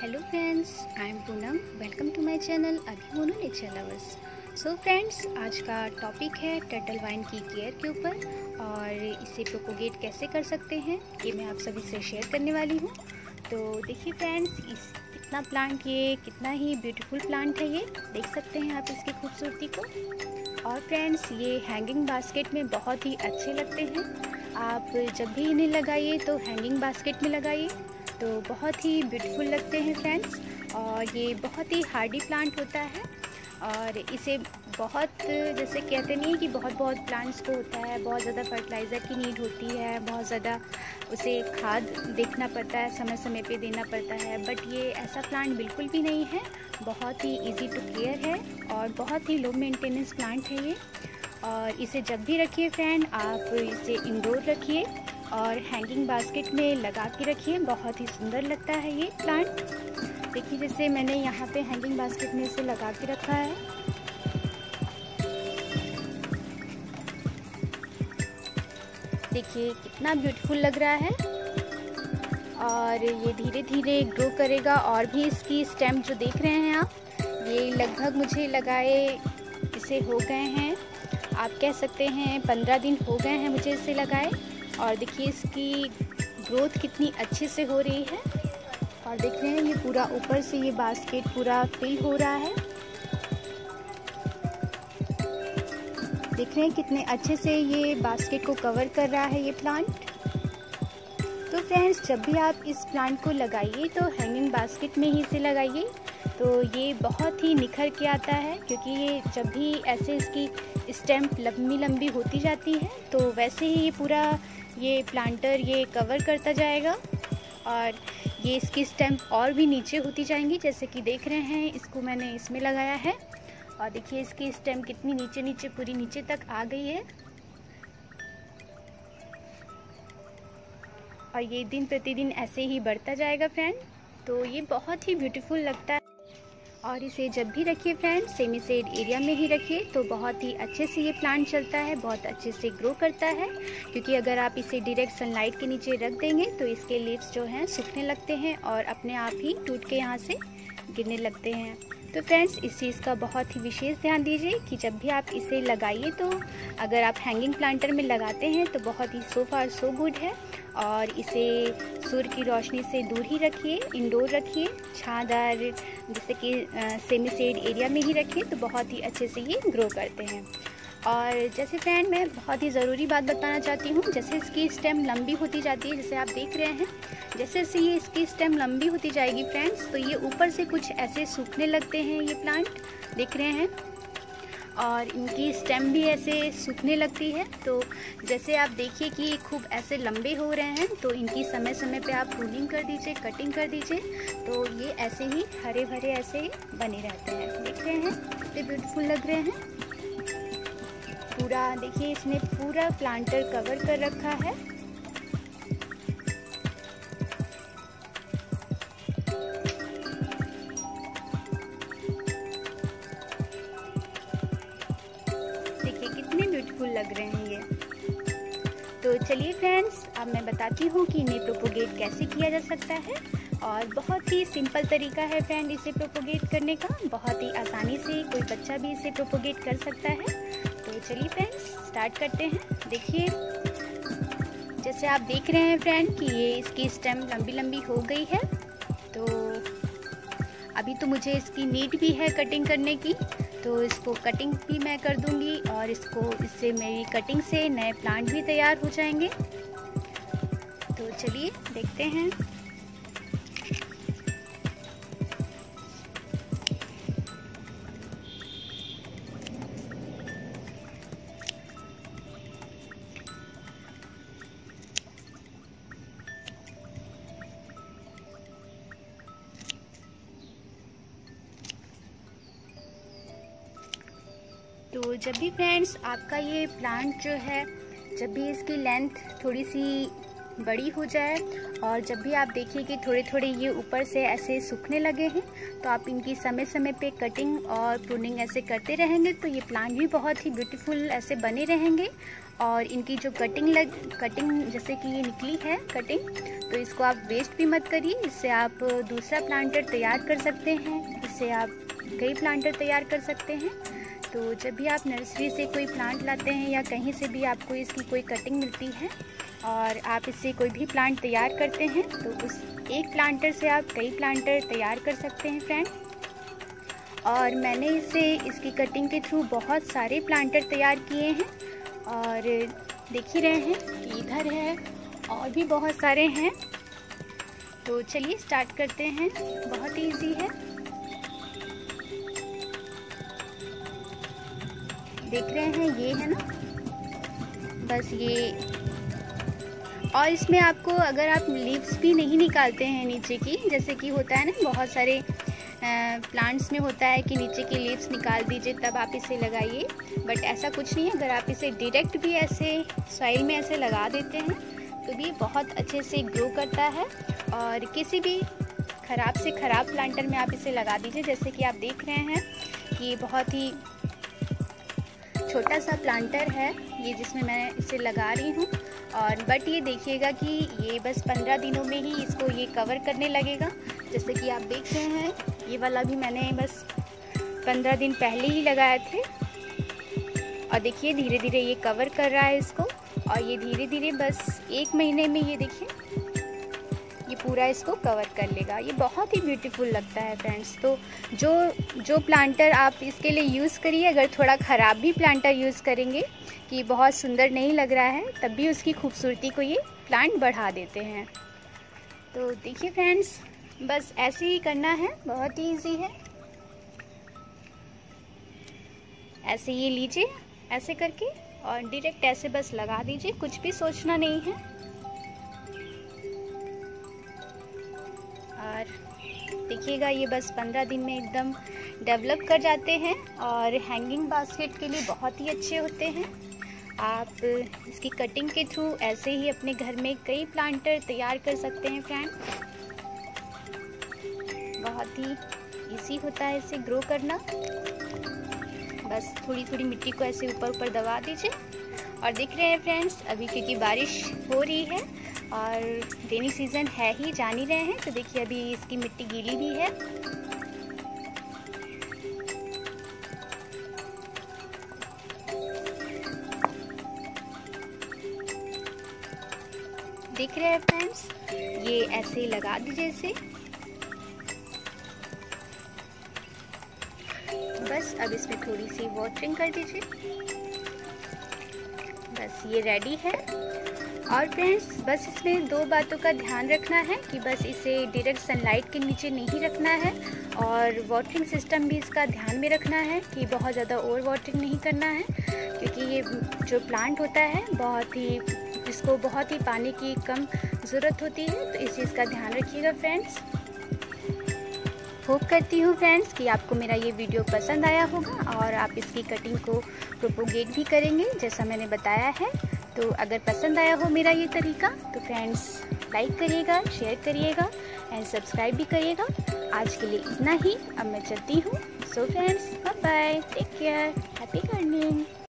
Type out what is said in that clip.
Hello friends, I am Poonam. Welcome to my channel Abhimanyu nature lovers. So friends, आज का topic है turtle vine की care के ऊपर और इसे प्रोपोगेट कैसे कर सकते हैं ये मैं आप सभी से शेयर करने वाली हूँ। तो देखिए फ्रेंड्स, इतना प्लांट, ये कितना ही ब्यूटीफुल प्लांट है। ये देख सकते हैं आप इसकी खूबसूरती को। और फ्रेंड्स, ये हैंगिंग बास्केट में बहुत ही अच्छे लगते हैं। आप जब भी इन्हें लगाइए तो हैंगिंग बास्केट में लगाइए तो बहुत ही ब्यूटीफुल लगते हैं फ्रेंड्स। और ये बहुत ही हार्डी प्लांट होता है और इसे बहुत, जैसे कहते नहीं कि बहुत प्लांट्स को होता है, बहुत ज़्यादा फर्टिलाइज़र की नीड होती है, बहुत ज़्यादा उसे खाद देखना पड़ता है, समय समय पे देना पड़ता है। बट ये ऐसा प्लांट बिल्कुल भी नहीं है, बहुत ही इजी टू केयर है और बहुत ही लो मेंटेनेंस प्लांट है ये। और इसे जब भी रखिए फ्रेंड, आप इसे इंडोर रखिए और हैंगिंग बास्केट में लगा के रखिए, बहुत ही सुंदर लगता है ये प्लांट। देखिए, जैसे मैंने यहाँ पे हैंगिंग बास्केट में इसे लगा के रखा है। देखिए कितना ब्यूटीफुल लग रहा है और ये धीरे धीरे ग्रो करेगा। और भी इसकी स्टेम जो देख रहे हैं आप, ये लगभग मुझे लगाए इसे हो गए हैं, आप कह सकते हैं 15 दिन हो गए हैं मुझे इसे लगाए। और देखिए इसकी ग्रोथ कितनी अच्छे से हो रही है। और देख रहे हैं ये पूरा ऊपर से ये बास्केट पूरा फिल हो रहा है। देख रहे हैं कितने अच्छे से ये बास्केट को कवर कर रहा है ये प्लांट। तो फ्रेंड्स, जब भी आप इस प्लांट को लगाइए तो हैंगिंग बास्केट में ही इसे लगाइए, तो ये बहुत ही निखर के आता है। क्योंकि ये जब भी ऐसे इसकी स्टेम लंबी लंबी होती जाती है तो वैसे ही ये पूरा ये प्लांटर ये कवर करता जाएगा और ये इसकी स्टेम और भी नीचे होती जाएंगी। जैसे कि देख रहे हैं, इसको मैंने इसमें लगाया है और देखिए इसकी स्टेम कितनी नीचे नीचे पूरी नीचे तक आ गई है। और ये दिन प्रतिदिन ऐसे ही बढ़ता जाएगा फ्रेंड। तो ये बहुत ही ब्यूटीफुल लगता है। और इसे जब भी रखिए फ्रेंड, सेमी शेड एरिया में ही रखिए तो बहुत ही अच्छे से ये प्लांट चलता है, बहुत अच्छे से ग्रो करता है। क्योंकि अगर आप इसे डायरेक्ट सनलाइट के नीचे रख देंगे तो इसके लीव्स जो हैं सूखने लगते हैं और अपने आप ही टूट के यहाँ से गिरने लगते हैं। तो फ्रेंड्स, इस चीज़ का बहुत ही विशेष ध्यान दीजिए कि जब भी आप इसे लगाइए तो अगर आप हैंगिंग प्लांटर में लगाते हैं तो बहुत ही सो फार सो गुड है। और इसे सूर्य की रोशनी से दूर ही रखिए, इंडोर रखिए, छांवदार जैसे कि सेमी शेड एरिया में ही रखिए तो बहुत ही अच्छे से ये ग्रो करते हैं। और जैसे फ्रेंड, मैं बहुत ही ज़रूरी बात बताना चाहती हूँ, जैसे इसकी स्टेम लंबी होती जाती है, जैसे आप देख रहे हैं, जैसे जैसे ये इसकी स्टेम लंबी होती जाएगी फ्रेंड्स, तो ये ऊपर से कुछ ऐसे सूखने लगते हैं ये प्लांट, देख रहे हैं। और इनकी स्टेम भी ऐसे सूखने लगती है। तो जैसे आप देखिए कि ये खूब ऐसे लंबे हो रहे हैं तो इनकी समय समय पे आप प्रूनिंग कर दीजिए, कटिंग कर दीजिए, तो ये ऐसे ही हरे भरे ऐसे ही बने रहते हैं। देख रहे हैं कितने ब्यूटीफुल लग रहे हैं। पूरा देखिए, इसने पूरा प्लांटर कवर कर रखा है। देखिए कितने ब्यूटीफुल लग रहे हैं ये। तो चलिए फ्रेंड्स, अब मैं बताती हूँ कि इन्हें प्रोपोगेट कैसे किया जा सकता है। और बहुत ही सिंपल तरीका है फ्रेंड इसे प्रोपोगेट करने का, बहुत ही आसानी से कोई बच्चा भी इसे प्रोपोगेट कर सकता है। तो चलिए फ्रेंड्स, स्टार्ट करते हैं। देखिए, जैसे आप देख रहे हैं फ्रेंड कि ये इसकी स्टेम लंबी लंबी हो गई है। तो अभी तो मुझे इसकी नीड भी है कटिंग करने की, तो इसको कटिंग भी मैं कर दूंगी और इससे मेरी कटिंग से नए प्लांट भी तैयार हो जाएंगे। तो चलिए देखते हैं। तो जब भी फ्रेंड्स आपका ये प्लांट जो है, जब भी इसकी लेंथ थोड़ी सी बड़ी हो जाए और जब भी आप देखिए कि थोड़े थोड़े ये ऊपर से ऐसे सूखने लगे हैं, तो आप इनकी समय समय पे कटिंग और प्रूनिंग ऐसे करते रहेंगे तो ये प्लांट भी बहुत ही ब्यूटीफुल ऐसे बने रहेंगे। और इनकी जो कटिंग जैसे कि ये निकली है कटिंग, तो इसको आप वेस्ट भी मत करिए। इससे आप दूसरा प्लांटर तैयार कर सकते हैं, इससे आप कई प्लांटर तैयार कर सकते हैं। तो जब भी आप नर्सरी से कोई प्लांट लाते हैं या कहीं से भी आपको इसकी कोई कटिंग मिलती है और आप इससे कोई भी प्लांट तैयार करते हैं, तो उस एक प्लांटर से आप कई प्लांटर तैयार कर सकते हैं फ्रेंड। और मैंने इसकी कटिंग के थ्रू बहुत सारे प्लांटर तैयार किए हैं और देख ही रहे हैं कि इधर है और भी बहुत सारे हैं। तो चलिए स्टार्ट करते हैं, बहुत ही ईजी है। देख रहे हैं ये है ना, बस ये। और इसमें आपको अगर आप लीव्स भी नहीं निकालते हैं नीचे की, जैसे कि होता है ना बहुत सारे प्लांट्स में होता है कि नीचे की लीव्स निकाल दीजिए तब आप इसे लगाइए, बट ऐसा कुछ नहीं है। अगर आप इसे डायरेक्ट भी ऐसे सॉइल में ऐसे लगा देते हैं तो भी बहुत अच्छे से ग्रो करता है। और किसी भी ख़राब से ख़राब प्लांटर में आप इसे लगा दीजिए। जैसे कि आप देख रहे हैं कि ये बहुत ही छोटा सा प्लांटर है ये, जिसमें मैं इसे लगा रही हूँ। और बट ये देखिएगा कि ये बस 15 दिनों में ही इसको ये कवर करने लगेगा। जैसे कि आप देख रहे हैं ये वाला भी मैंने बस 15 दिन पहले ही लगाए थे और देखिए धीरे धीरे ये कवर कर रहा है इसको। और ये धीरे धीरे बस 1 महीने में ये देखिए ये पूरा इसको कवर कर लेगा। ये बहुत ही ब्यूटीफुल लगता है फ्रेंड्स। तो जो प्लांटर आप इसके लिए यूज़ करिए, अगर थोड़ा ख़राब भी प्लांटर यूज़ करेंगे कि बहुत सुंदर नहीं लग रहा है, तब भी उसकी खूबसूरती को ये प्लांट बढ़ा देते हैं। तो देखिए फ्रेंड्स, बस ऐसे ही करना है, बहुत ही ईजी है। ऐसे ये लीजिए ऐसे करके और डायरेक्ट ऐसे बस लगा दीजिए, कुछ भी सोचना नहीं है। और देखिएगा ये बस 15 दिन में एकदम डेवलप कर जाते हैं और हैंगिंग बास्केट के लिए बहुत ही अच्छे होते हैं। आप इसकी कटिंग के थ्रू ऐसे ही अपने घर में कई प्लांटर तैयार कर सकते हैं फ्रेंड। बहुत ही इजी होता है इसे ग्रो करना। बस थोड़ी थोड़ी मिट्टी को ऐसे ऊपर ऊपर दबा दीजिए। और देख रहे हैं फ्रेंड्स, अभी क्योंकि बारिश हो रही है और रेनी सीज़न है ही, जान ही रहे हैं, तो देखिए अभी इसकी मिट्टी गीली भी है। देख रहे हैं फ्रेंड्स, ये ऐसे लगा दीजिए इसे। बस अब इसमें थोड़ी सी वाटरिंग कर दीजिए, बस ये रेडी है। और फ्रेंड्स, बस इसमें 2 बातों का ध्यान रखना है कि बस इसे डायरेक्ट सनलाइट के नीचे नहीं रखना है और वाटरिंग सिस्टम भी इसका ध्यान में रखना है कि बहुत ज़्यादा ओवर वाटरिंग नहीं करना है, क्योंकि ये जो प्लांट होता है इसको बहुत ही पानी की कम ज़रूरत होती है। तो इस चीज़ का ध्यान रखिएगा फ्रेंड्स। होप करती हूँ फ्रेंड्स कि आपको मेरा ये वीडियो पसंद आया होगा और आप इसकी कटिंग को प्रोपोगेट भी करेंगे जैसा मैंने बताया है। तो अगर पसंद आया हो मेरा ये तरीका तो फ्रेंड्स लाइक करिएगा, शेयर करिएगा एंड सब्सक्राइब भी करिएगा। आज के लिए इतना ही, अब मैं चलती हूँ। So friends, bye bye, take care, happy gardening.